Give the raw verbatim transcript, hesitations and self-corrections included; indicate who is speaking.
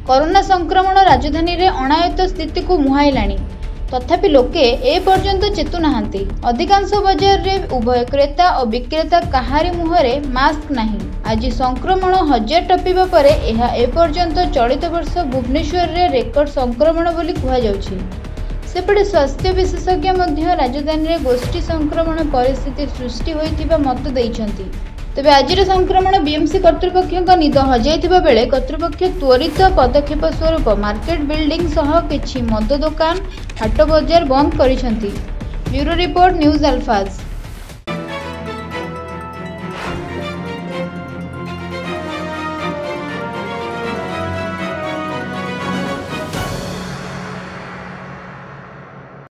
Speaker 1: Corona संक्रमण राजधानी रे अणायत स्थिति को मुहाइलाणी तथापि लोके ए पर्यंत चेतु नाहांती। अधिकांश बाजार रे उभय क्रेता और विक्रेता कहारी मुहरे मास्क नहीं। आज संक्रमण हजार टपिबा परे एहा ए पर्यंत चलित वर्ष भुवनेश्वर रे रेकर्ड संक्रमण बोली कुहा जाउछि। सेपटे स्वास्थ्य विशेषज्ञ मध्य राजधानी रे गोष्ठी संक्रमण परिस्थिति सृष्टि होइतिबा मत दैछंती। तेबे आजिर संक्रमण बीएमसी कर्तृपक्षक निद हजाइथिबा बेले कर्तृपक्ष त्वरित पदक्षेप स्वरूप मार्केट बिल्डिंग सह किछि मद दुकान हाट बजार बंद करिसंती। ब्यूरो रिपोर्ट न्यूज अल्फाज।